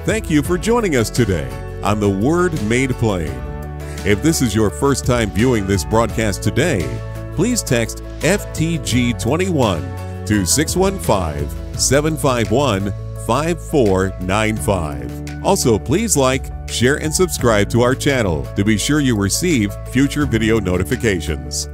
Thank you for joining us today on The Word Made Plain. If this is your first time viewing this broadcast today, please text FTG21 to 615-751-5495. Also, please like, share, and subscribe to our channel to be sure you receive future video notifications.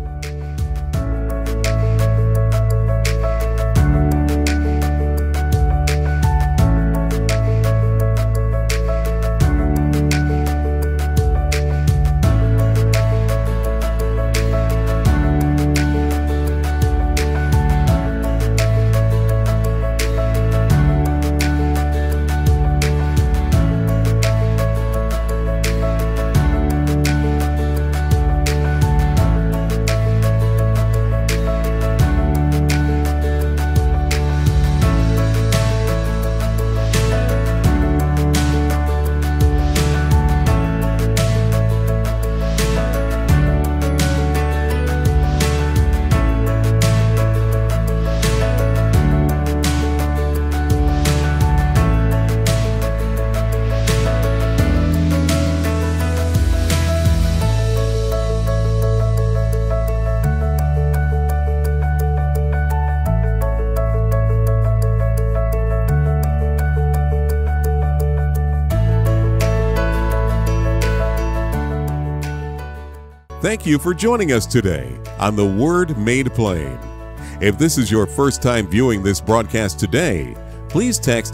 Thank you for joining us today on The Word Made Plain. If this is your first time viewing this broadcast today, please text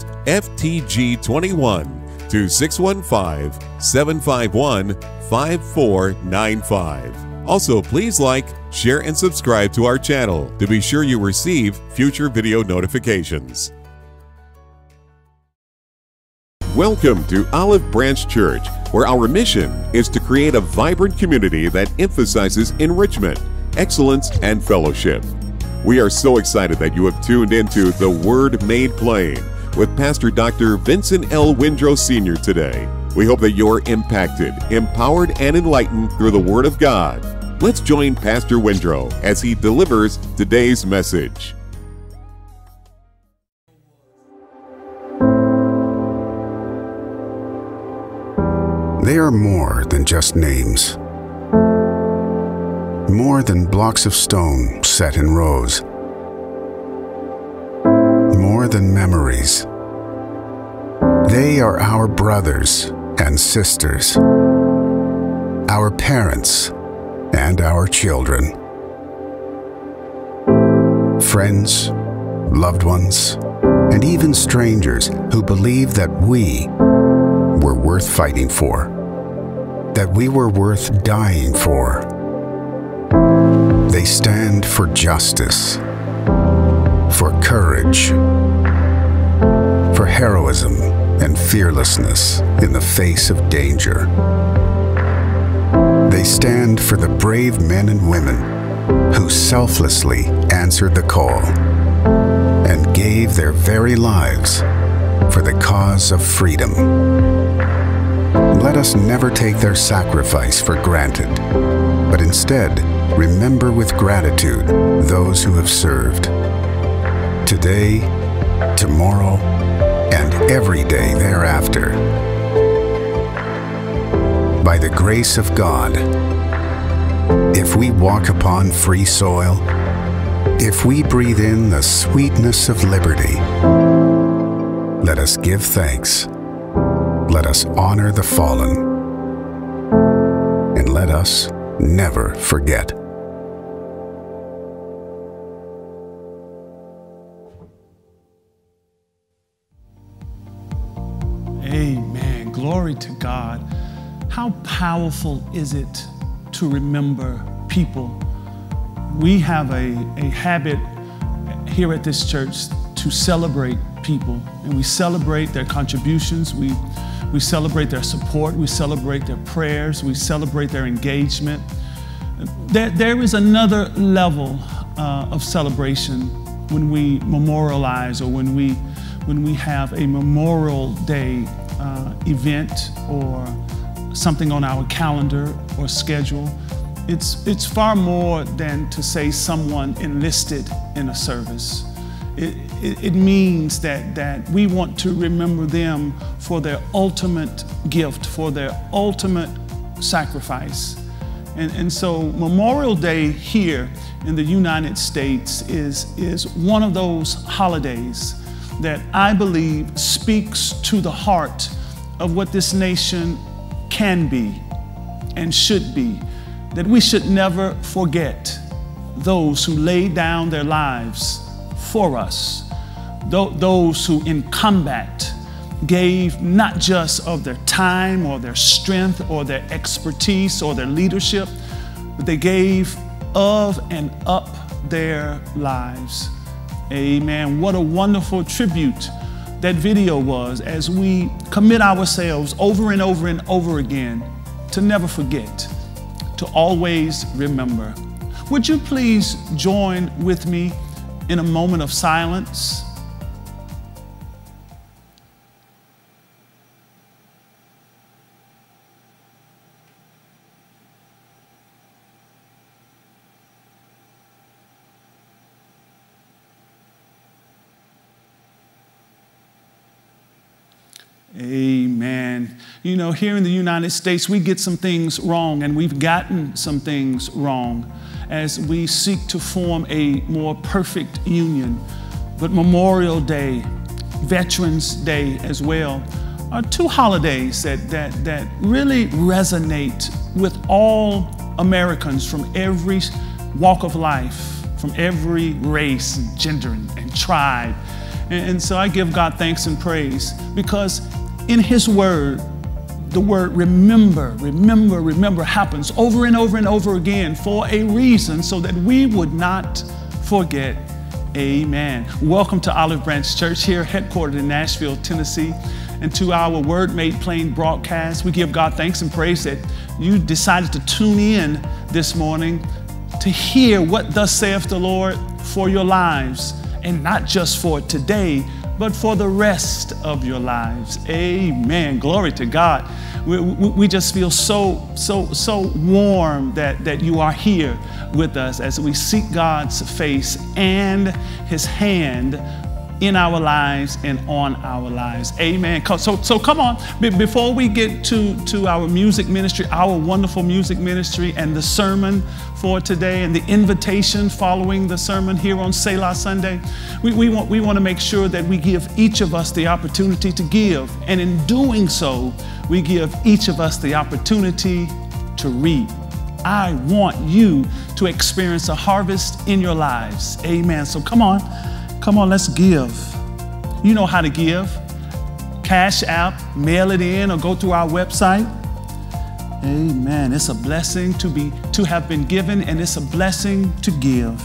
FTG21 to 615-751-5495. Also, please like, share, and subscribe to our channel to be sure you receive future video notifications. Welcome to Olive Branch Church, where our mission is to create a vibrant community that emphasizes enrichment, excellence, and fellowship. We are so excited that you have tuned into The Word Made Plain with Pastor Dr. Vincent L. Windrow Sr. today. We hope that you're impacted, empowered, and enlightened through the Word of God. Let's join Pastor Windrow as he delivers today's message. They are more than just names, more than blocks of stone set in rows, more than memories. They are our brothers and sisters, our parents and our children, friends, loved ones, and even strangers who believe that we were worth fighting for, that we were worth dying for. They stand for justice, for courage, for heroism and fearlessness in the face of danger. They stand for the brave men and women who selflessly answered the call and gave their very lives for the cause of freedom. Let us never take their sacrifice for granted, but instead remember with gratitude those who have served. Today, tomorrow, and every day thereafter. By the grace of God, if we walk upon free soil, if we breathe in the sweetness of liberty, let us give thanks. Let us honor the fallen, and let us never forget. Amen. Glory to God. How powerful is it to remember people? We have a habit here at this church to celebrate people, and we celebrate their contributions. We celebrate their support. We celebrate their prayers. We celebrate their engagement. There is another level of celebration when we memorialize, or when we have a Memorial Day event or something on our calendar or schedule. It's far more than to say someone enlisted in a service. it means that we want to remember them for their ultimate gift, for their ultimate sacrifice. And so Memorial Day here in the United States is one of those holidays that I believe speaks to the heart of what this nation can be and should be, that we should never forget those who laid down their lives for us, those who in combat gave not just of their time or their strength or their expertise or their leadership, but they gave of and up their lives. Amen. What a wonderful tribute that video was, as we commit ourselves over and over and over again to never forget, to always remember. Would you please join with me in a moment of silence? Amen. You know, here in the United States, we get some things wrong, and we've gotten some things wrong as we seek to form a more perfect union. But Memorial Day, Veterans Day as well, are two holidays that really resonate with all Americans from every walk of life, from every race and gender and tribe. And so I give God thanks and praise, because in His Word, the word remember, remember, remember happens over and over and over again for a reason, so that we would not forget. Amen. Welcome to Olive Branch Church, here headquartered in Nashville, Tennessee, and to our Word Made Plain broadcast. We give God thanks and praise that you decided to tune in this morning to hear what thus saith the Lord for your lives, and not just for today, but for the rest of your lives. Amen. Glory to God. We just feel so warm that you are here with us as we seek God's face and His hand in our lives and on our lives. Amen. So come on, before we get to our music ministry, our wonderful music ministry, and the sermon for today and the invitation following the sermon here on Selah Sunday, we want to make sure that we give each of us the opportunity to give. And in doing so, we give each of us the opportunity to reap. I want you to experience a harvest in your lives. Amen. So come on, let's give. You know how to give. Cash App, mail it in, or go to our website. Amen. It's a blessing to have been given, and it's a blessing to give.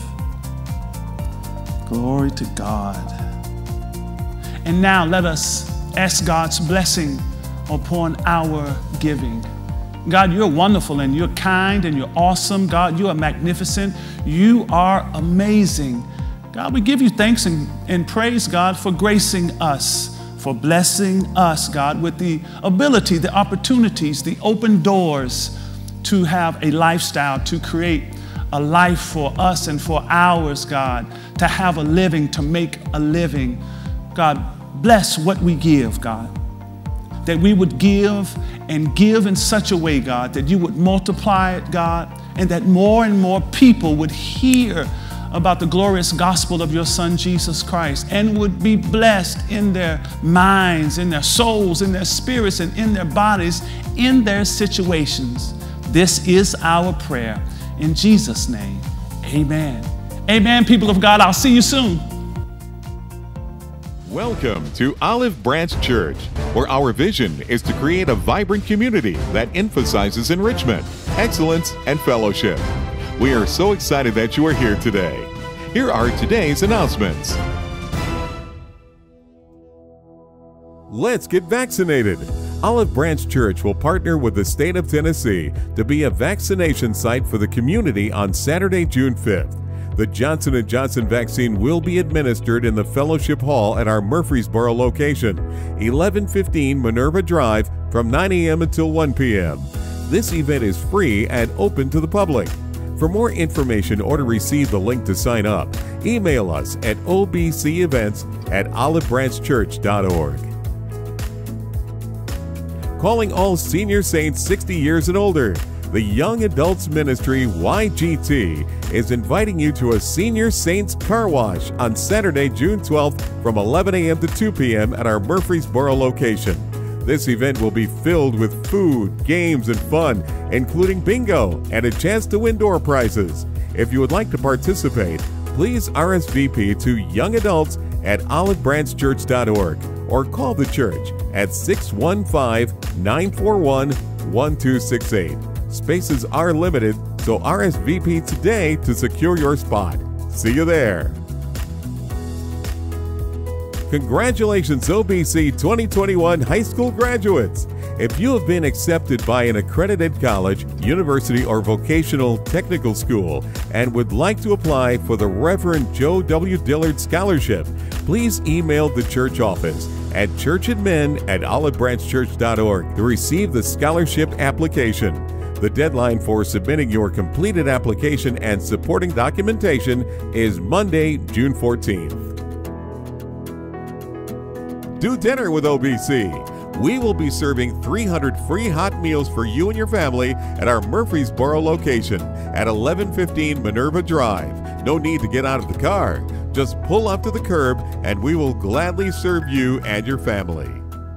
Glory to God. And now let us ask God's blessing upon our giving. God, you're wonderful, and you're kind, and you're awesome. God, you are magnificent. You are amazing. God, we give you thanks and praise, God, for gracing us, for blessing us, God, with the ability, the opportunities, the open doors to have a lifestyle, to create a life for us and for ours, God, to have a living, to make a living. God, bless what we give, God, that we would give and give in such a way, God, that you would multiply it, God, and that more and more people would hear about the glorious gospel of your Son, Jesus Christ, and would be blessed in their minds, in their souls, in their spirits, and in their bodies, in their situations. This is our prayer. In Jesus' name, amen. Amen, people of God. I'll see you soon. Welcome to Olive Branch Church, where our vision is to create a vibrant community that emphasizes enrichment, excellence, and fellowship. We are so excited that you are here today. Here are today's announcements. Let's get vaccinated. Olive Branch Church will partner with the state of Tennessee to be a vaccination site for the community on Saturday, June 5th. The Johnson & Johnson vaccine will be administered in the Fellowship Hall at our Murfreesboro location, 1115 Minerva Drive, from 9 a.m. until 1 p.m. This event is free and open to the public. For more information or to receive the link to sign up, email us at obcevents@olivebranchchurch.org. Calling all senior saints 60 years and older, the Young Adults Ministry YGT is inviting you to a Senior Saints Car Wash on Saturday, June 12th from 11 a.m. to 2 p.m. at our Murfreesboro location. This event will be filled with food, games, and fun, including bingo and a chance to win door prizes. If you would like to participate, please RSVP to Young Adults at olivebranchchurch.org or call the church at 615-941-1268. Spaces are limited, so RSVP today to secure your spot. See you there. Congratulations, OBC 2021 high school graduates! If you have been accepted by an accredited college, university, or vocational technical school and would like to apply for the Reverend Joe W. Dillard Scholarship, please email the church office at churchandmen@olivebranchchurch.org to receive the scholarship application. The deadline for submitting your completed application and supporting documentation is Monday, June 14th. Do dinner with OBC. We will be serving 300 free hot meals for you and your family at our Murfreesboro location at 1115 Minerva Drive. No need to get out of the car. Just pull up to the curb and we will gladly serve you and your family.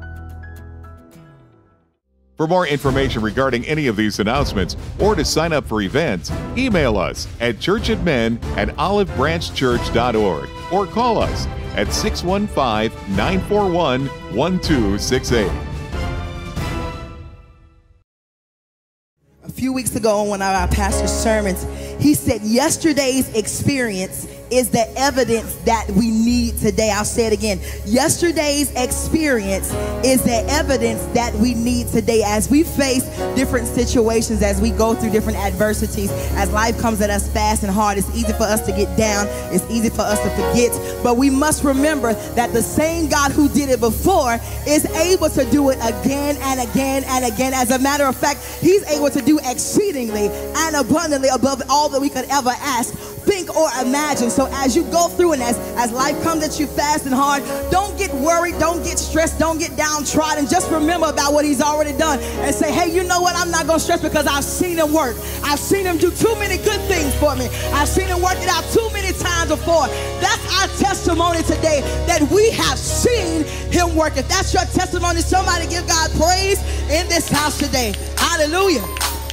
For more information regarding any of these announcements or to sign up for events, email us at churchandmen@olivebranchchurch.org or call us at 615-941-1268. A few weeks ago on one of our pastor's sermons, he said yesterday's experience is the evidence that we need today. I'll say it again. Yesterday's experience is the evidence that we need today as we face different situations, as we go through different adversities, as life comes at us fast and hard. It's easy for us to get down. It's easy for us to forget. But we must remember that the same God who did it before is able to do it again and again and again. As a matter of fact, he's able to do exceedingly and abundantly above all that we could ever ask, think, or imagine. So as you go through and as life comes at you fast and hard, don't get worried, don't get stressed, don't get downtrodden. Just remember about what he's already done and say, hey, you know what? I'm not going to stress because I've seen him work. I've seen him do too many good things for me. I've seen him work it out too many times before. That's our testimony today, that we have seen him work. If that's your testimony, somebody give God praise in this house today. Hallelujah.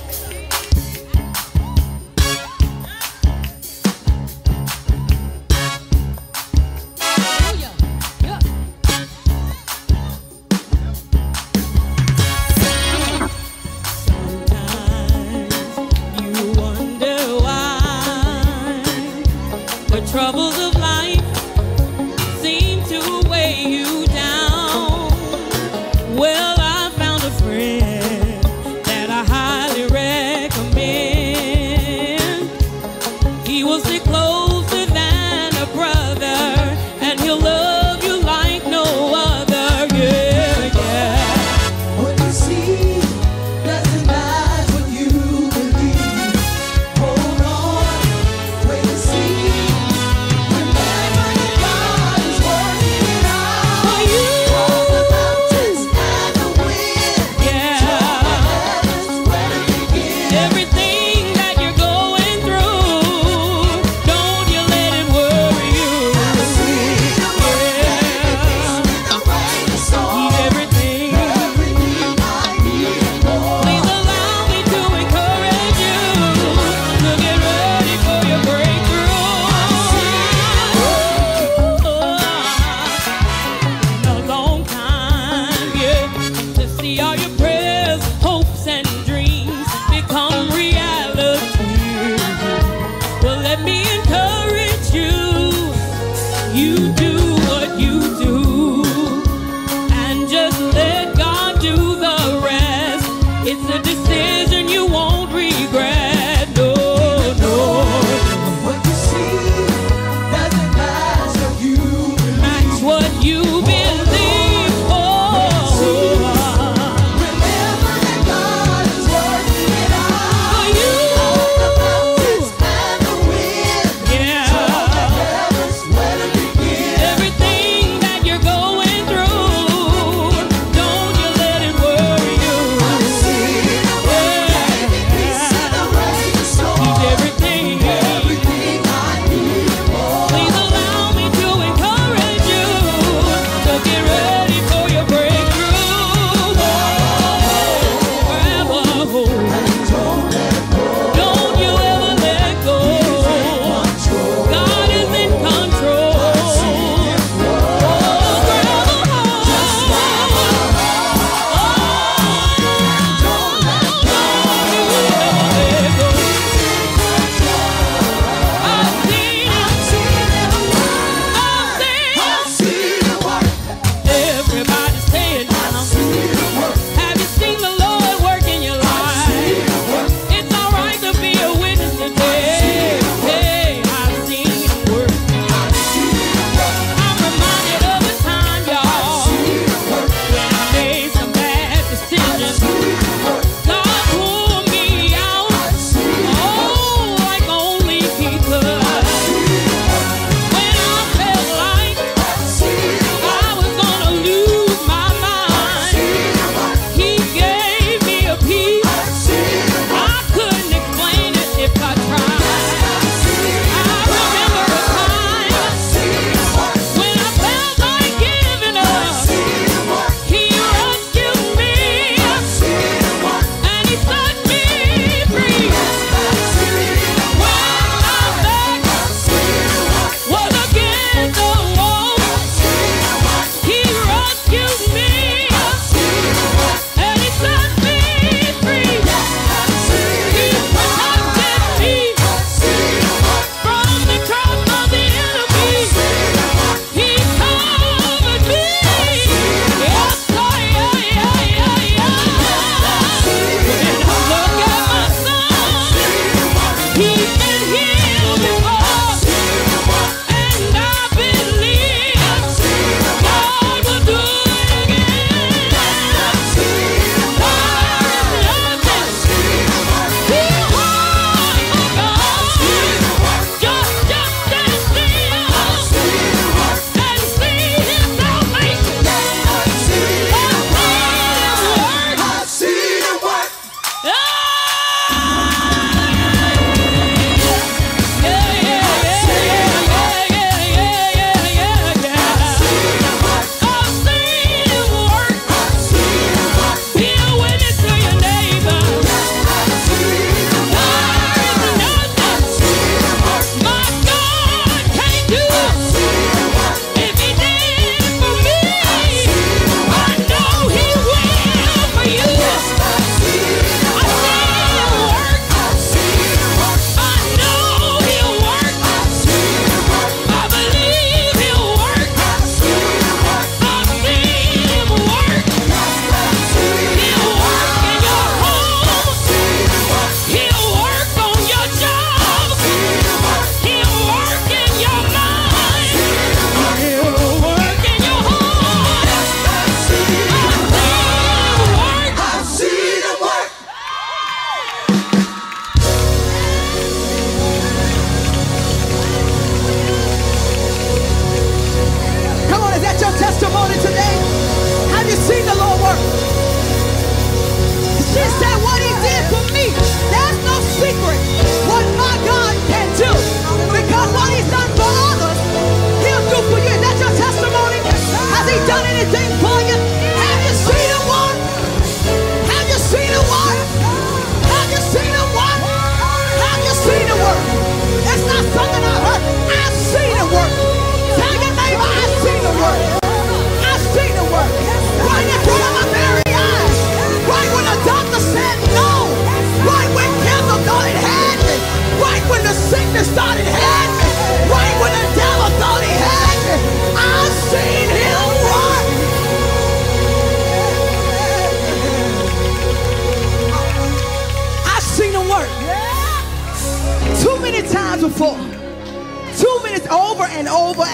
Troubles of life seem to weigh you down. Well, I found a friend that I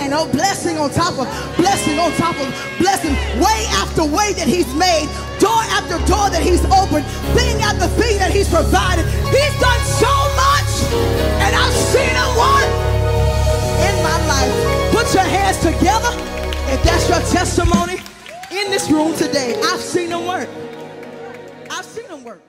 Amen. Oh, blessing on top of blessing on top of blessing. Way after way that he's made. Door after door that he's opened. Thing after thing that he's provided. He's done so much. And I've seen him work in my life. Put your hands together if that's your testimony in this room today. I've seen him work. I've seen him work.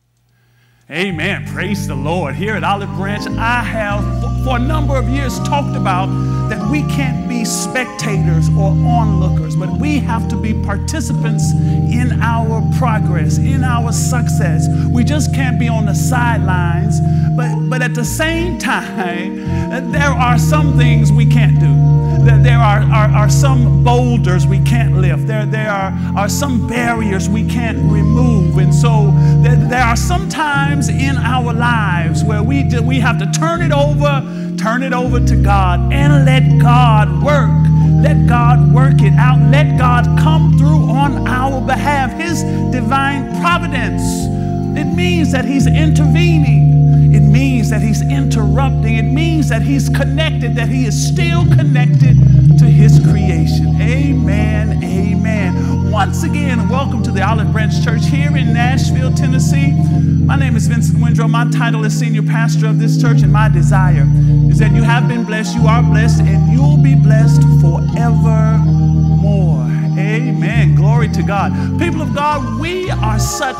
Amen. Praise the Lord. Here at Olive Branch, I have for a number of years talked about that we can't be spectators or onlookers, but we have to be participants in our progress, in our success. We just can't be on the sidelines, but at the same time, there are some things we can't do. There are some boulders we can't lift. There are some barriers we can't remove. And so there are some times in our lives where we have to turn it over to God and let God work. Let God work it out. Let God come through on our behalf. His divine providence. It means that he's intervening. It means that he's interrupting. It means that he's connected, that he is still connected to his creation. Amen, amen. Once again, welcome to the Olive Branch Church here in Nashville, Tennessee. My name is Vincent Windrow. My title is Senior Pastor of this church, and my desire is that you have been blessed, you are blessed, and you'll be blessed forevermore. Amen. Glory to God. People of God, we are so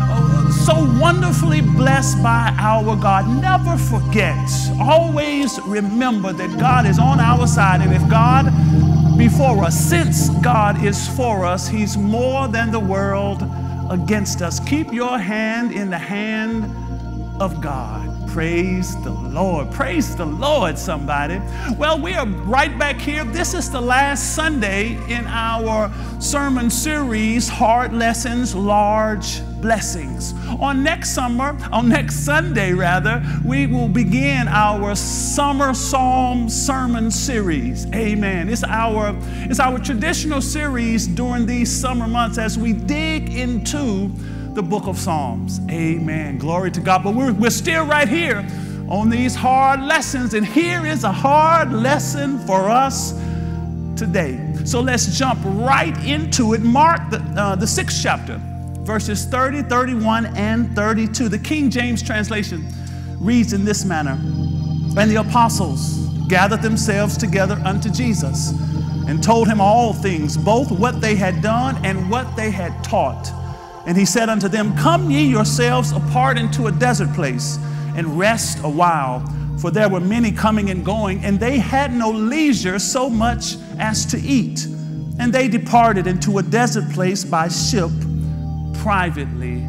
wonderfully blessed by our God. Never forget, always remember that God is on our side, and if God be for us, since God is for us, he's more than the world against us. Keep your hand in the hand of God. Praise the Lord. Praise the Lord, somebody. Well, we are right back here. This is the last Sunday in our sermon series, Hard Lessons, Large Blessings. On next Sunday, we will begin our Summer Psalm Sermon Series. Amen. It's our traditional series during these summer months as we dig into the book of Psalms. Amen. Glory to God. But we're still right here on these hard lessons, and here is a hard lesson for us today. So let's jump right into it. Mark the 6th chapter, verses 30, 31, and 32. The King James translation reads in this manner: And the apostles gathered themselves together unto Jesus and told him all things, both what they had done and what they had taught. And he said unto them, Come ye yourselves apart into a desert place, and rest a while. For there were many coming and going, and they had no leisure so much as to eat. And they departed into a desert place by ship privately.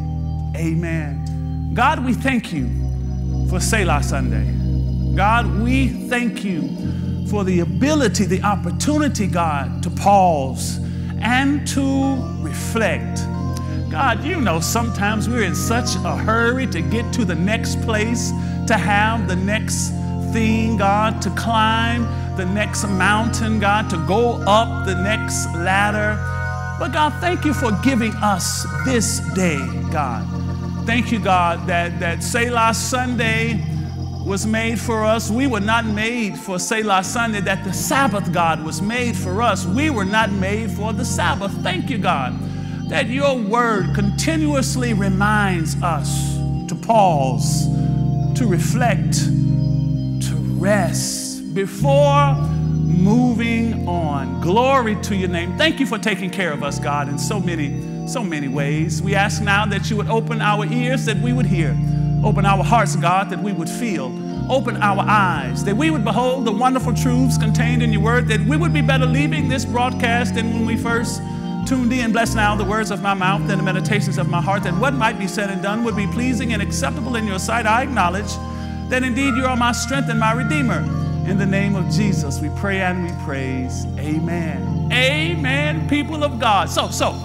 Amen. God, we thank you for Selah Sunday. God, we thank you for the ability, the opportunity, God, to pause and to reflect. God, you know, sometimes we're in such a hurry to get to the next place, to have the next thing, God, to climb the next mountain, God, to go up the next ladder. But God, thank you for giving us this day, God. Thank you, God, that Selah Sunday was made for us. We were not made for Selah Sunday, that the Sabbath, God, was made for us. We were not made for the Sabbath. Thank you, God, that your word continuously reminds us to pause, to reflect, to rest before moving on. Glory to your name. Thank you for taking care of us, God, in so many ways. We ask now that you would open our ears, that we would hear. Open our hearts, God, that we would feel. Open our eyes, that we would behold the wonderful truths contained in your word, that we would be better leaving this broadcast than when we first tuned in. Bless now the words of my mouth and the meditations of my heart, that what might be said and done would be pleasing and acceptable in your sight. I acknowledge that indeed you are my strength and my redeemer. In the name of Jesus, we pray and we praise. Amen. Amen, people of God. So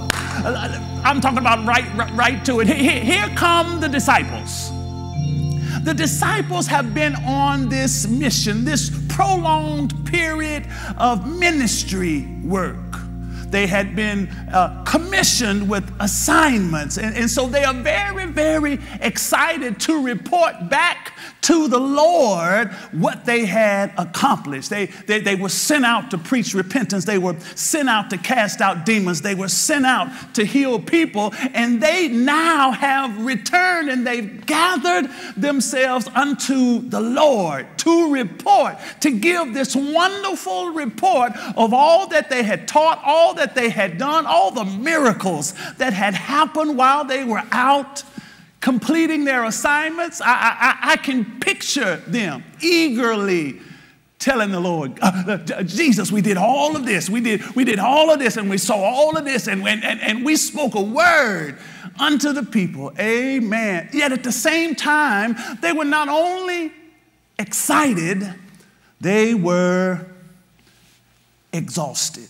I'm talking about right to it. Here come the disciples. The disciples have been on this mission, this prolonged period of ministry work. They had been commissioned with assignments. And so they are very, very excited to report back to the Lord what they had accomplished. They were sent out to preach repentance. They were sent out to cast out demons. They were sent out to heal people. And they now have returned, and they've gathered themselves unto the Lord to report, to give this wonderful report of all that they had taught, all that they had done, all the miracles that had happened while they were out completing their assignments. I can picture them eagerly telling the Lord, Jesus, we did all of this. We did all of this, and we saw all of this, and we spoke a word unto the people. Amen. Yet at the same time, they were not only excited, they were exhausted.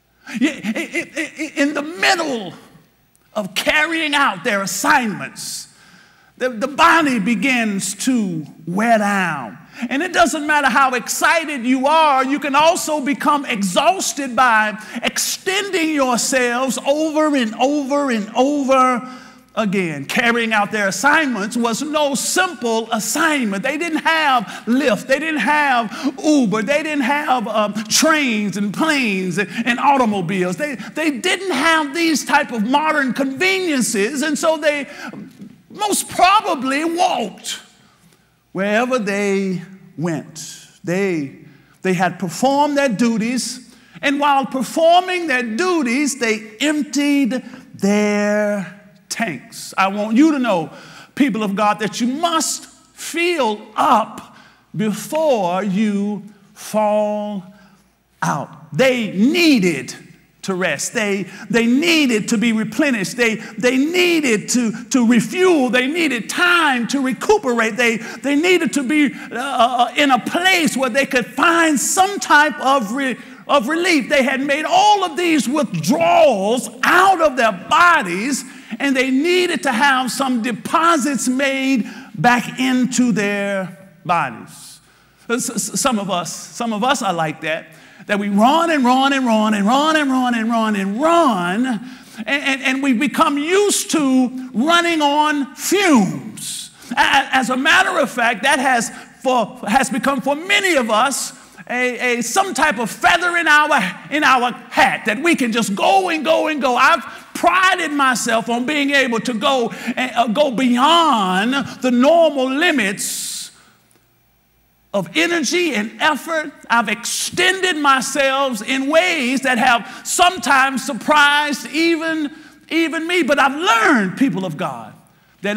In the middle of carrying out their assignments, the body begins to wear down. And it doesn't matter how excited you are, you can also become exhausted by extending yourselves over and over and over again. Carrying out their assignments was no simple assignment. They didn't have Lyft. They didn't have Uber. They didn't have trains and planes and automobiles. They didn't have these type of modern conveniences, and so they most probably walked wherever they went. They had performed their duties, and while performing their duties, they emptied their tanks. I want you to know, people of God, that you must fill up before you fall out. They needed to rest. They needed to be replenished. They needed to refuel. They needed time to recuperate. They needed to be in a place where they could find some type of relief. They had made all of these withdrawals out of their bodies, and they needed to have some deposits made back into their bodies. Some of us are like that we run and run and run and run and run and run and run, and we become used to running on fumes. As a matter of fact, that has become for many of us some type of feather in our hat, that we can just go and go and go. I've prided myself on being able to go beyond the normal limits of energy and effort. I've extended myself in ways that have sometimes surprised even me. But I've learned, people of God, that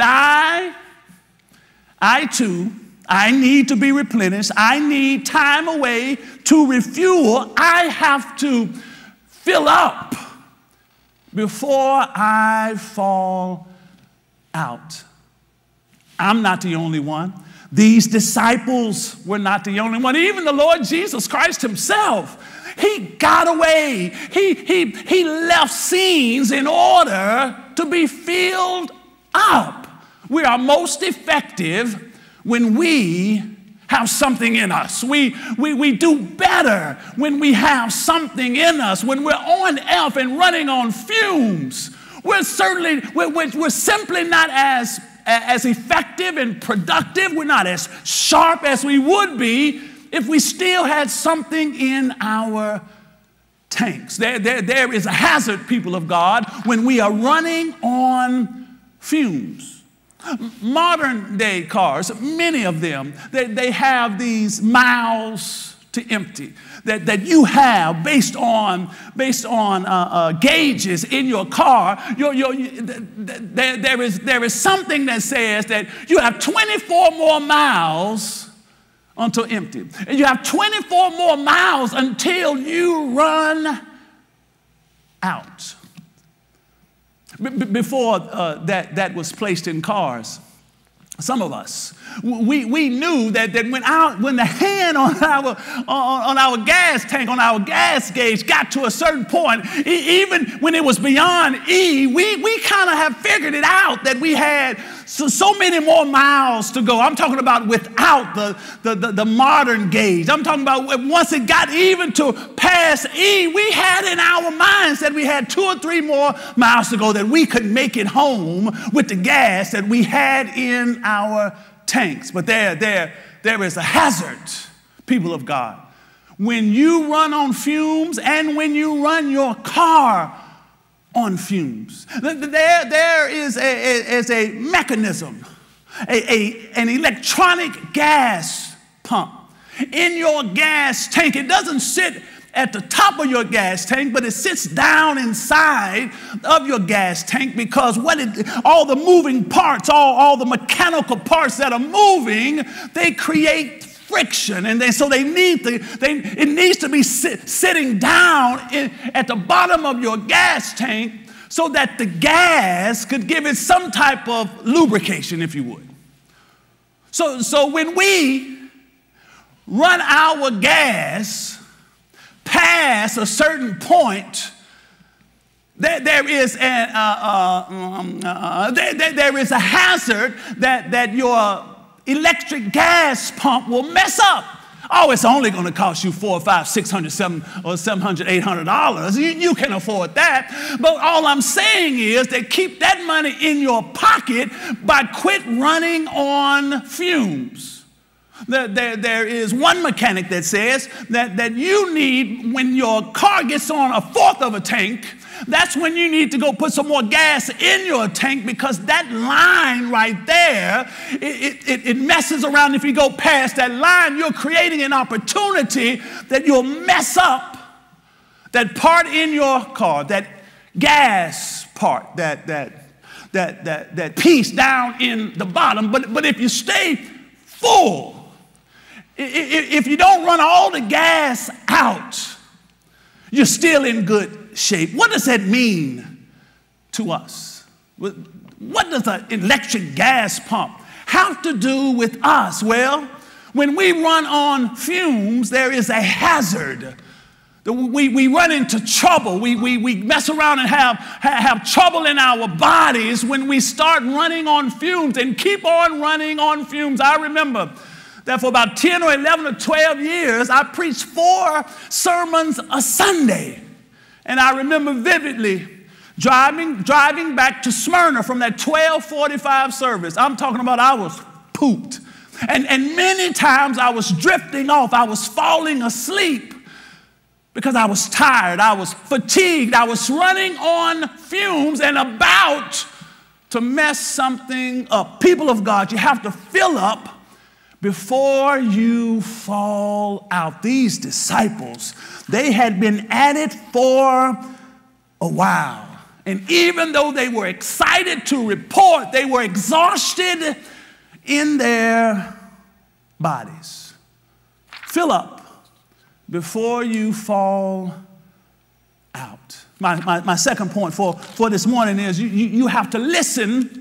I too, I need to be replenished. I need time away to refuel. I have to fill up before I fall out. I'm not the only one. These disciples were not the only one. Even the Lord Jesus Christ himself, he got away. He left scenes in order to be filled up. We are most effective when we have something in us. We do better when we have something in us. When we're on F and running on fumes, we're simply not as effective and productive. We're not as sharp as we would be if we still had something in our tanks. There is a hazard, people of God, when we are running on fumes. Modern day cars, many of them, they have these miles to empty that you have based on gauges in your car. There is something that says that you have 24 more miles until empty. And you have 24 more miles until you run out. Before that was placed in cars, some of us, we knew that when the hand on our gas tank, on our gas gauge got to a certain point, even when it was beyond E, we kind of have figured it out that we had so many more miles to go. I'm talking about without the modern gauge. I'm talking about once it got even to past E, we had in our minds that we had 2 or 3 more miles to go, that we could make it home with the gas that we had in our tanks, but there is a hazard, people of God. When you run on fumes and when you run your car on fumes, there is a mechanism, an electronic gas pump in your gas tank. It doesn't sit at the top of your gas tank, but it sits down inside of your gas tank, because all the moving parts, all the mechanical parts that are moving, they create friction, and it needs to be sitting down at the bottom of your gas tank so that the gas could give it some type of lubrication, if you would. So when we run our gas past a certain point, there is a hazard that your electric gas pump will mess up. Oh, it's only going to cost you $400, $500, $600, $700, $800. You can afford that. But all I'm saying is that keep that money in your pocket by quit running on fumes. There is one mechanic that says that you need, when your car gets on a fourth of a tank, that's when you need to go put some more gas in your tank, because that line right there, it messes around. If you go past that line, you're creating an opportunity that you'll mess up that part in your car, that gas part, that piece down in the bottom. But if you stay full, if you don't run all the gas out, you're still in good shape. What does that mean to us? What does an electric gas pump have to do with us? Well, when we run on fumes, there is a hazard. We run into trouble. We mess around and have trouble in our bodies when we start running on fumes and keep on running on fumes. I remember that for about 10 or 11 or 12 years, I preached 4 sermons a Sunday. And I remember vividly driving back to Smyrna from that 12:45 service. I'm talking about I was pooped. And many times I was drifting off. I was falling asleep because I was tired. I was fatigued. I was running on fumes and about to mess something up. People of God, you have to fill up before you fall out. These disciples, they had been at it for a while. And even though they were excited to report, they were exhausted in their bodies. Fill up before you fall out. My second point for this morning is you have to listen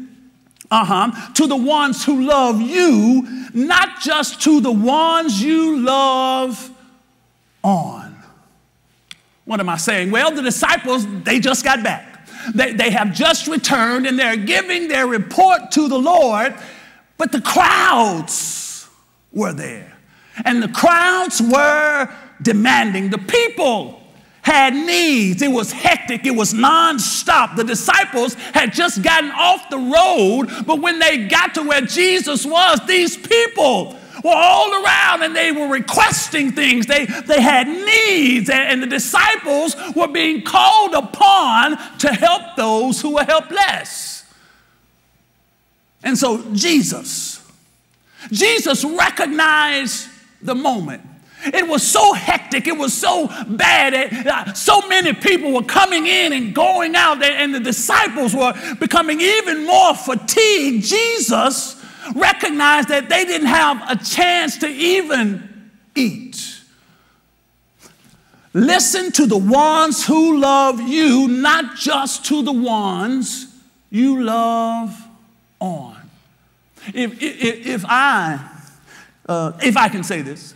to the ones who love you, not just to the ones you love on. What am I saying? Well, the disciples, they just got back. They have just returned and they're giving their report to the Lord, but the crowds were there. And the crowds were demanding. The people had needs. It was hectic. It was nonstop. The disciples had just gotten off the road, but when they got to where Jesus was, these people were all around and they were requesting things. They had needs, and the disciples were being called upon to help those who were helpless. And so Jesus recognized the moment. It was so hectic. It was so bad. So many people were coming in and going out, and the disciples were becoming even more fatigued. Jesus recognized that they didn't have a chance to even eat. Listen to the ones who love you, not just to the ones you love on. If I can say this,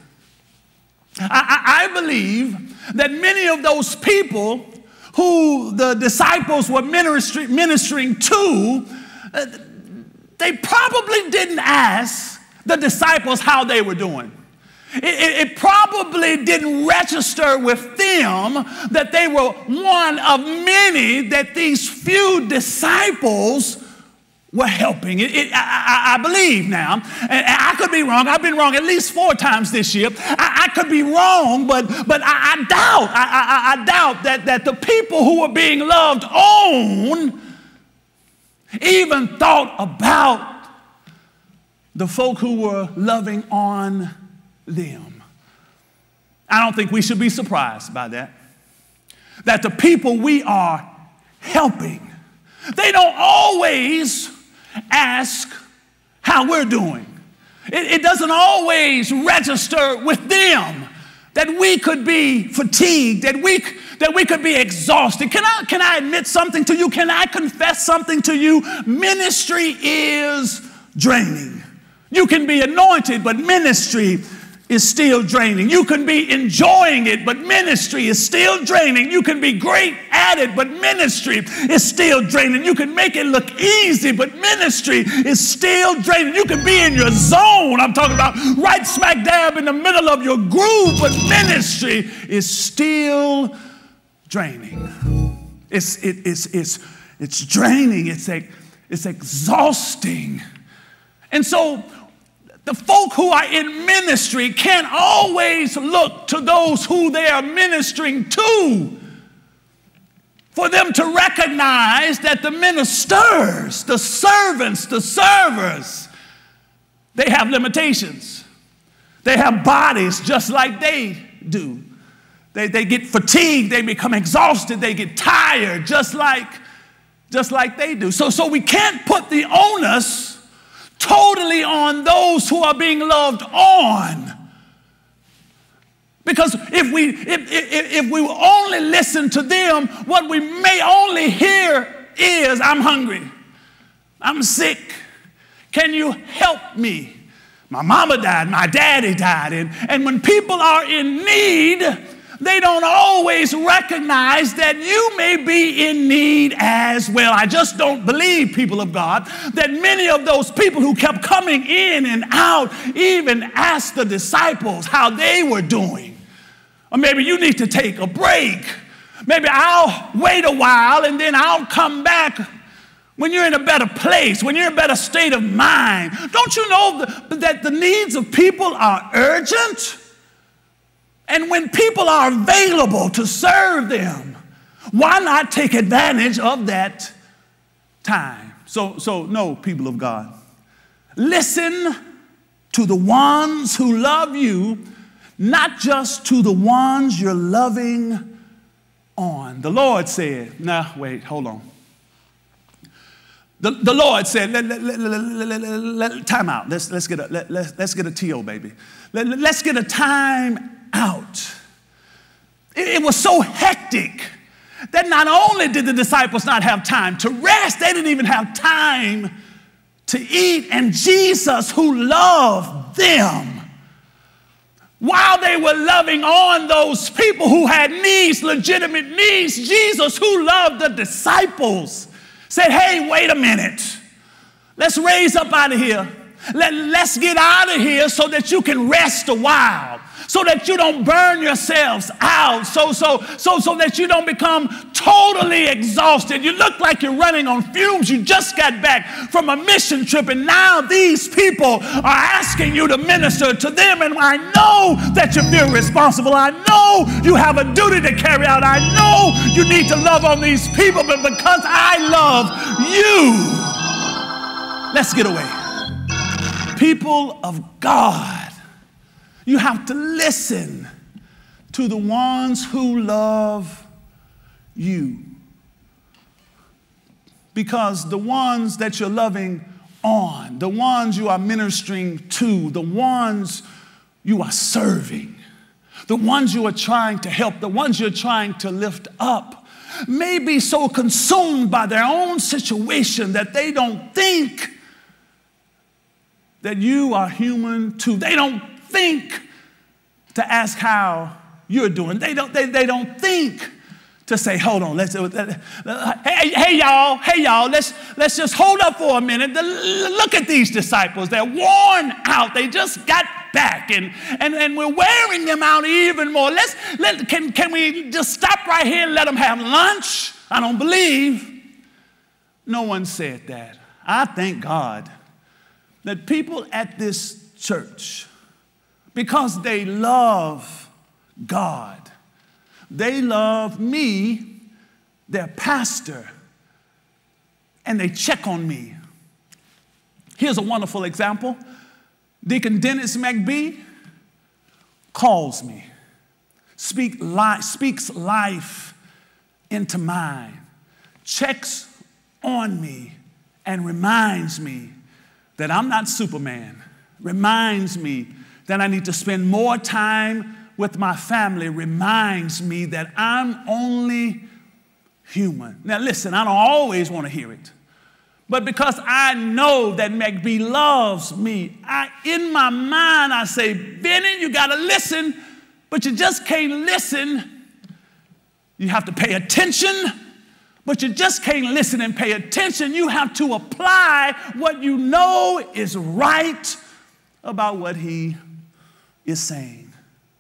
I believe that many of those people who the disciples were ministering to, they probably didn't ask the disciples how they were doing. It probably didn't register with them that they were one of many that these few disciples were helping. I believe now, and I could be wrong. I've been wrong at least 4 times this year. I could be wrong, but I doubt. I doubt that the people who were being loved on even thought about the folk who were loving on them. I don't think we should be surprised by that. That the people we are helping, they don't always ask how we're doing. It doesn't always register with them that we could be fatigued, that we could be exhausted. Can I admit something to you? Can I confess something to you? Ministry is draining. You can be anointed, but ministry is still draining. You can be enjoying it, but ministry is still draining. You can be great at it, but ministry is still draining. You can make it look easy, but ministry is still draining. You can be in your zone. I'm talking about right smack dab in the middle of your groove, but ministry is still draining. It's draining. It's exhausting. And so the folk who are in ministry can't always look to those who they are ministering to for them to recognize that the ministers, the servants, the servers, they have limitations. They have bodies just like they do. They get fatigued, they become exhausted, they get tired just like they do. So we can't put the onus totally on those who are being loved on. Because if we only listen to them, what we may only hear is, I'm hungry, I'm sick, can you help me? My mama died, my daddy died. And when people are in need, they don't always recognize that you may be in need as well. I just don't believe, people of God, that many of those people who kept coming in and out even asked the disciples how they were doing. Or maybe you need to take a break. Maybe I'll wait a while and then I'll come back when you're in a better place, when you're in a better state of mind. Don't you know that the needs of people are urgent? And when people are available to serve them, why not take advantage of that time? So no, people of God, listen to the ones who love you, not just to the ones you're loving on. The Lord said, now wait, hold on. The Lord said, time out. Let's get a TO, baby. Let's get a time out. It was so hectic that not only did the disciples not have time to rest, they didn't even have time to eat. And Jesus, who loved them, while they were loving on those people who had needs, legitimate needs, Jesus, who loved the disciples, said, hey, wait a minute. Let's raise up out of here. Let's get out of here so that you can rest a while, so that you don't burn yourselves out, so that you don't become totally exhausted. You look like you're running on fumes. You just got back from a mission trip, and now these people are asking you to minister to them, and I know that you feel responsible. I know you have a duty to carry out. I know you need to love on these people, but because I love you, let's get away. People of God, you have to listen to the ones who love you. Because the ones that you're loving on, the ones you are ministering to, the ones you are serving, the ones you are trying to help, the ones you're trying to lift up, may be so consumed by their own situation that they don't think that you are human too. They don't think to ask how you're doing. They don't think to say, hold on, hey y'all, let's just hold up for a minute. Look at these disciples. They're worn out. They just got back, and we're wearing them out even more. Can we just stop right here and let them have lunch? I don't believe no one said that. I thank God that people at this church, because they love God, they love me, their pastor, and they check on me. Here's a wonderful example. Deacon Dennis McBee calls me, speaks life into mine, checks on me, and reminds me that I'm not Superman, reminds me that I need to spend more time with my family, reminds me that I'm only human. Now listen, I don't always want to hear it, but because I know that McBee loves me, in my mind I say, Benny, you got to listen, but you just can't listen. You have to pay attention, but you just can't listen and pay attention. You have to apply what you know is right about what he is saying.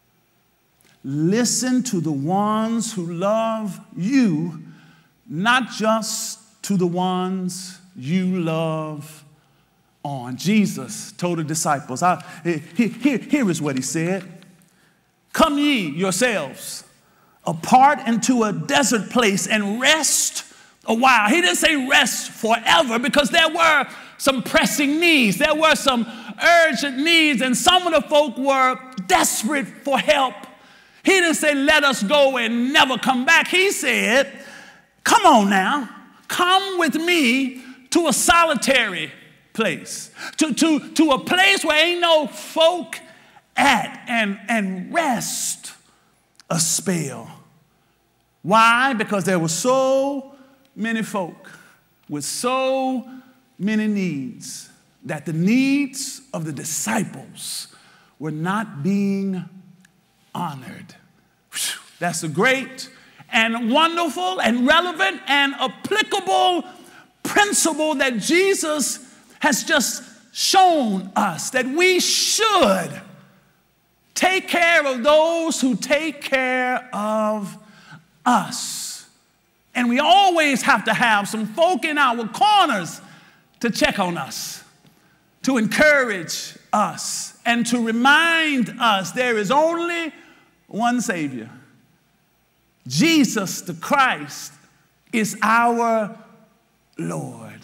Listen to the ones who love you, not just to the ones you love on. Jesus told the disciples, here is what he said. Come ye yourselves apart into a desert place and rest a while. He didn't say rest forever, because there were some pressing needs. There were some urgent needs, and some of the folk were desperate for help. He didn't say, let us go and never come back. He said, come on now, come with me to a solitary place, to a place where ain't no folk at, and rest a spell. Why? Because there were so many folk with so many needs that the needs of the disciples were not being honored. Whew. That's a great and wonderful and relevant and applicable principle that Jesus has just shown us, that we should take care of those who take care of us. And we always have to have some folk in our corners to check on us, to encourage us, and to remind us there is only one Savior. Jesus the Christ is our Lord.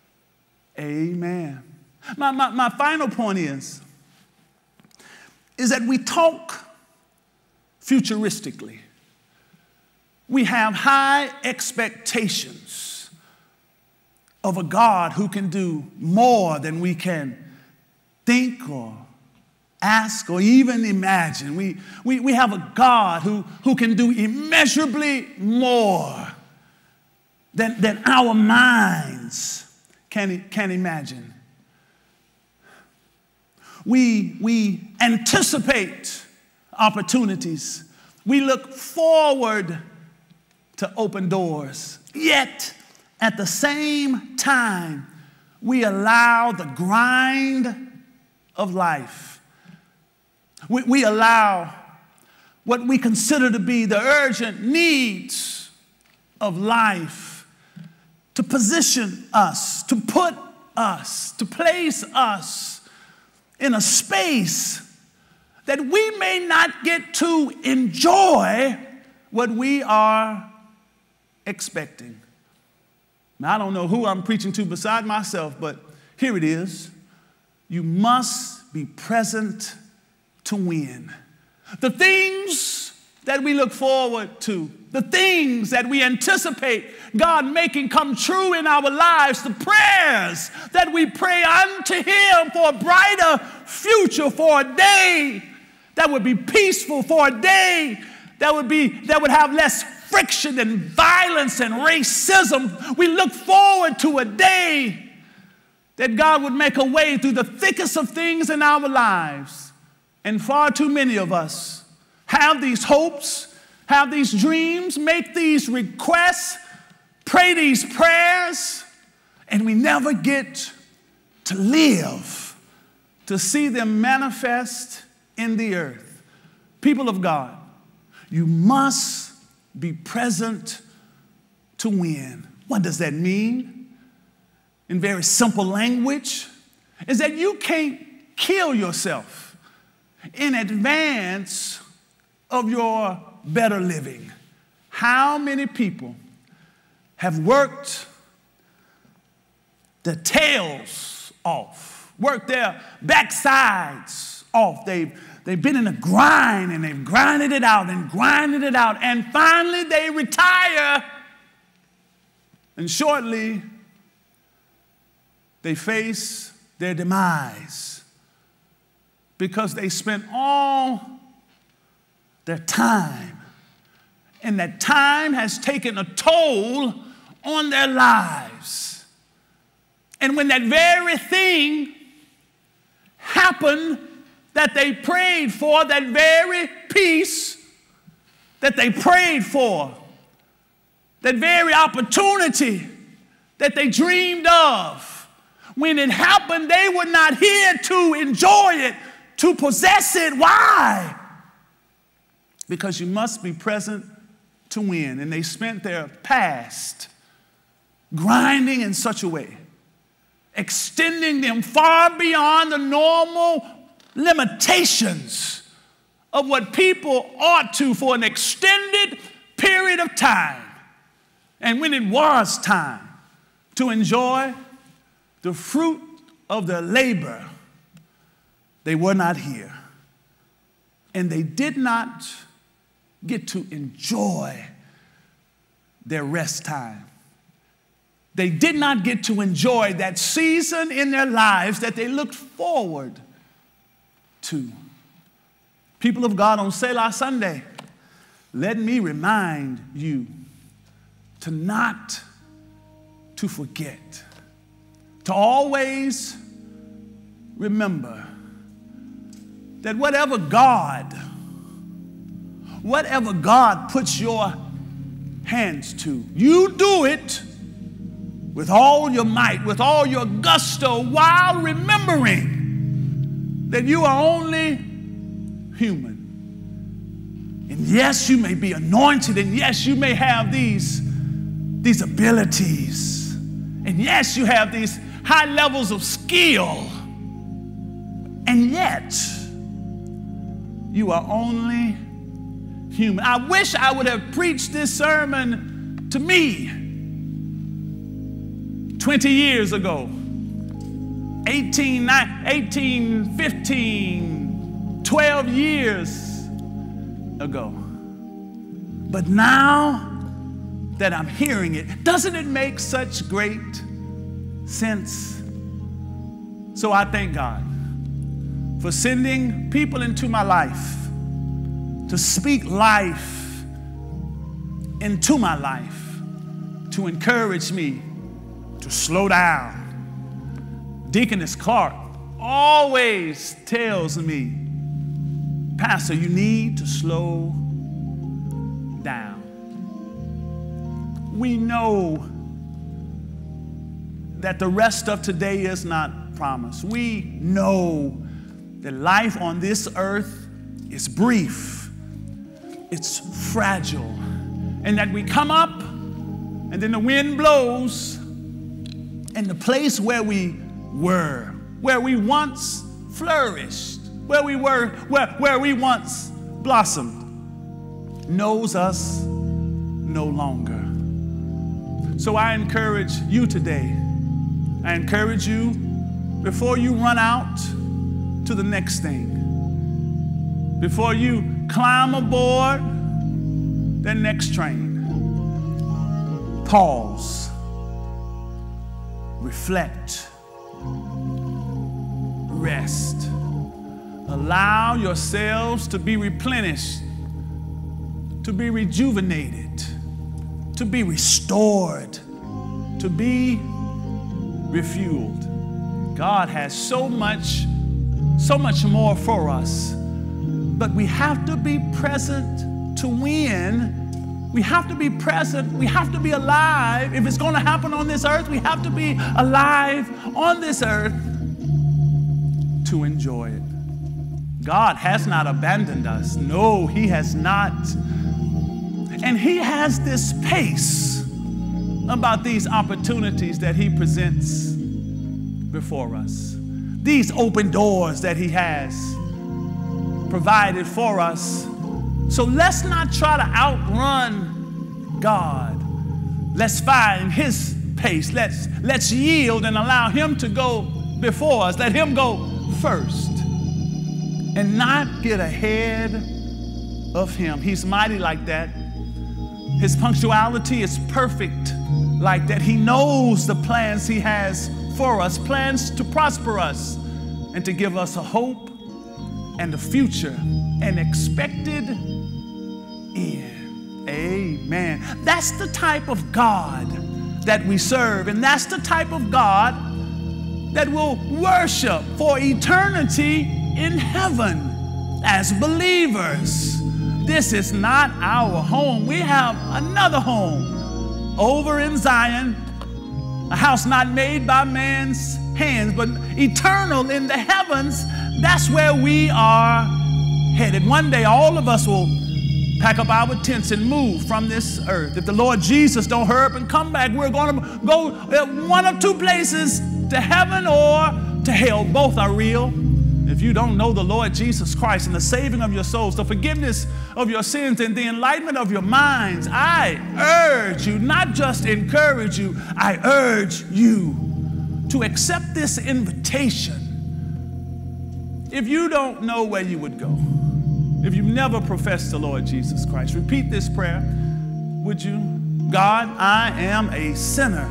Amen. My final point is that we talk futuristically. We have high expectations of a God who can do more than we can think or ask or even imagine. We have a God who can do immeasurably more than our minds can imagine. We anticipate opportunities. We look forward to open doors. Yet, at the same time, we allow the grind of life. We allow what we consider to be the urgent needs of life to position us, to put us, to place us in a space that we may not get to enjoy what we are expecting. Now, I don't know who I'm preaching to beside myself, but here it is. You must be present to win. The things that we look forward to, the things that we anticipate God making come true in our lives, the prayers that we pray unto Him for a brighter future, for a day that would be peaceful, for a day that would have less friction and violence and racism. We look forward to a day that God would make a way through the thickest of things in our lives. And far too many of us have these hopes, have these dreams, make these requests, pray these prayers, and we never get to live to see them manifest in the earth. People of God, you must be present to win. What does that mean? in very simple language, is that you can't kill yourself in advance of your better living. How many people have worked their tails off, worked their backsides off? They've been in a grind, and they've grinded it out, and finally they retire, and shortly they face their demise because they spent all their time, and that time has taken a toll on their lives. And when that very thing happened that they prayed for, that very peace that they prayed for, that very opportunity that they dreamed of, when it happened, they were not here to enjoy it, to possess it. Why? Because you must be present to win. And they spent their past grinding in such a way, extending them far beyond the normal limitations of what people ought to for an extended period of time. And when it was time to enjoy the fruit of their labor, they were not here. And they did not get to enjoy their rest time. They did not get to enjoy that season in their lives that they looked forward to. People of God, on Selah Sunday, let me remind you not to forget, to always remember that whatever God puts your hands to, you do it with all your might, with all your gusto, while remembering that you are only human. And yes, you may be anointed, and yes, you may have these abilities, and yes, you have these high levels of skill, and yet you are only human. I wish I would have preached this sermon to me 20 years ago, 12 years ago. But now that I'm hearing it, doesn't it make such great sense? So I thank God for sending people into my life to speak life into my life, to encourage me to slow down. Deaconess Clark always tells me, Pastor, you need to slow down. We know that the rest of today is not promised. We know that life on this earth is brief, it's fragile, and that we come up and then the wind blows, and the place where we were, where we once flourished, where we once blossomed, knows us no longer. So I encourage you today, I encourage you, before you run out to the next thing, before you climb aboard the next train, pause, reflect, rest. Allow yourselves to be replenished, to be rejuvenated, to be restored, to be refueled. God has so much more for us, but we have to be present to win. We have to be present. We have to be alive. If it's going to happen on this earth, we have to be alive on this earth to enjoy it. God has not abandoned us. No, He has not. And He has this pace about these opportunities that he presents before us, these open doors that he has provided for us. So let's not try to outrun God. Let's find his pace. Let's yield and allow him to go before us. Let him go first and not get ahead of him. He's mighty like that. His punctuality is perfect like that. He knows the plans he has for us, plans to prosper us and to give us a hope and a future, an expected end. Amen. That's the type of God that we serve, and that's the type of God that we'll worship for eternity in heaven as believers. This is not our home. We have another home over in Zion, a house not made by man's hands, but eternal in the heavens. That's where we are headed. One day, all of us will pack up our tents and move from this earth. If the Lord Jesus don't hurry up and come back, we're going to go one of two places, to heaven or to hell. Both are real. If you don't know the Lord Jesus Christ and the saving of your souls, the forgiveness of your sins, and the enlightenment of your minds, I urge you, not just encourage you, I urge you to accept this invitation. If you don't know where you would go, if you've never professed the Lord Jesus Christ, repeat this prayer, would you? God, I am a sinner.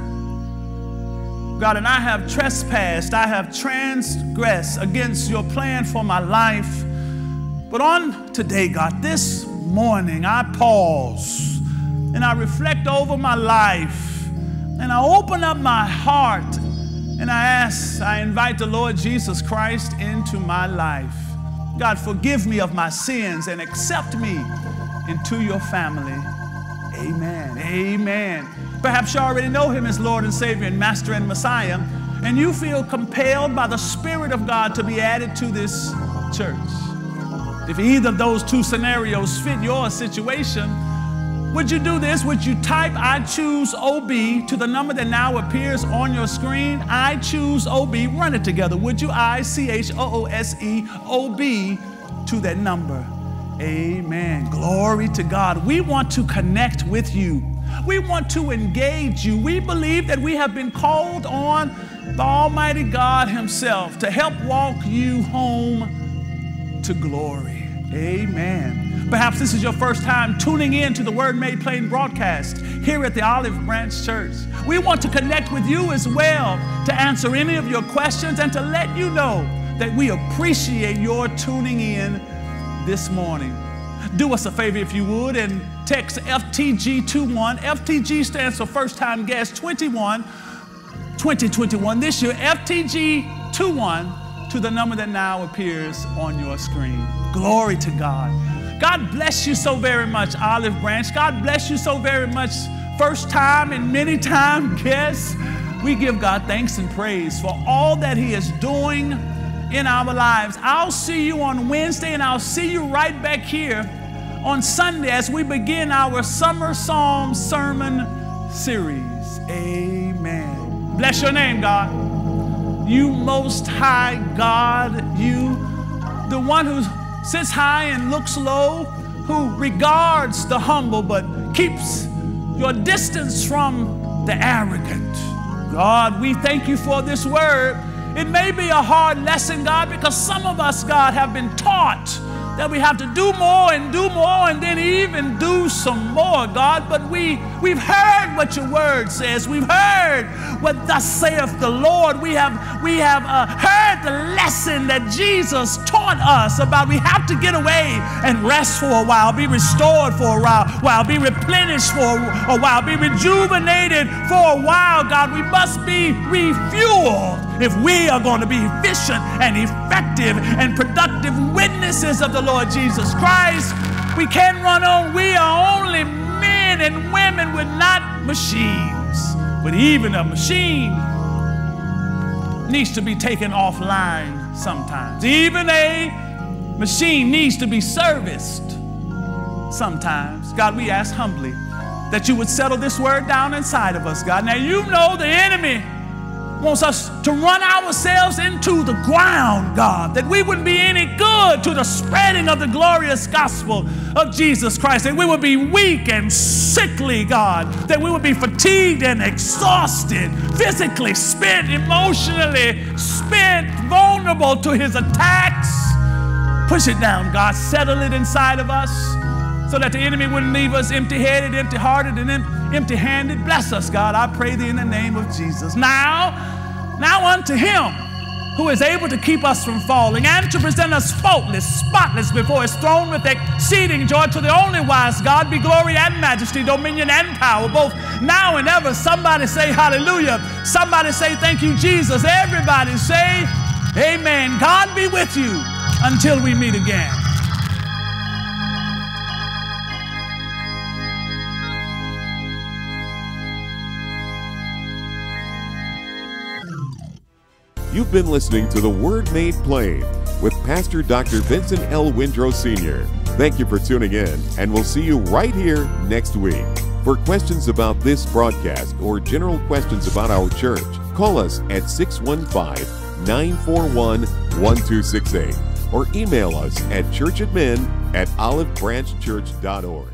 God, and I have trespassed, I have transgressed against your plan for my life. But on today, God, this morning, I pause and I reflect over my life and I open up my heart and I invite the Lord Jesus Christ into my life. God, forgive me of my sins and accept me into your family. Amen. Amen. Perhaps you already know him as Lord and Savior and Master and Messiah, and you feel compelled by the Spirit of God to be added to this church. If either of those two scenarios fit your situation, would you do this? Would you type I choose OB to the number that now appears on your screen? I choose OB. Run it together. Would you? I-C-H-O-O-S-E-O-B to that number. Amen. Glory to God. We want to connect with you. We want to engage you. We believe that we have been called on the Almighty God himself to help walk you home to glory. Amen. Perhaps this is your first time tuning in to the Word Made Plain broadcast here at the Olive Branch Church. We want to connect with you as well to answer any of your questions and to let you know that we appreciate your tuning in this morning. Do us a favor if you would and text FTG21. FTG stands for First Time Guest 2021 this year. FTG21 to the number that now appears on your screen. Glory to God. God bless you so very much, Olive Branch. God bless you so very much, first time and many time guests. We give God thanks and praise for all that he is doing in our lives. I'll see you on Wednesday, and I'll see you right back here on Sunday as we begin our Summer Psalm Sermon Series. Amen. Bless your name, God. You Most High God, you, the one who sits high and looks low, who regards the humble but keeps your distance from the arrogant. God, we thank you for this word. It may be a hard lesson, God, because some of us, God, have been taught that we have to do more and then even do some more, God. But we've heard what your word says. We've heard what thus saith the Lord. We have heard the lesson that Jesus taught us about we have to get away and rest for a while, be restored for a while, be replenished for a while, be rejuvenated for a while, God. We must be refueled if we are going to be efficient and effective and productive witnesses of the Lord Jesus Christ. We can't run on. We are only men and women. We're not machines. But even a machine needs to be taken offline sometimes. Even a machine needs to be serviced sometimes. God, we ask humbly that you would settle this word down inside of us, God. Now, you know the enemy wants us to run ourselves into the ground, God, that we wouldn't be any good to the spreading of the glorious gospel of Jesus Christ, that we would be weak and sickly, God, that we would be fatigued and exhausted, physically spent, emotionally spent, vulnerable to his attacks. Push it down, God. Settle it inside of us so that the enemy wouldn't leave us empty-headed, empty-hearted, and empty-handed. Bless us, God. I pray thee in the name of Jesus. Now unto him who is able to keep us from falling and to present us faultless, spotless before his throne with exceeding joy. To the only wise God be glory and majesty, dominion and power, both now and ever. Somebody say hallelujah. Somebody say thank you, Jesus. Everybody say amen. God be with you until we meet again. You've been listening to The Word Made Plain with Pastor Dr. Vincent L. Windrow Sr. Thank you for tuning in, and we'll see you right here next week. For questions about this broadcast or general questions about our church, call us at 615-941-1268 or email us at churchadmin@olivebranchchurch.org.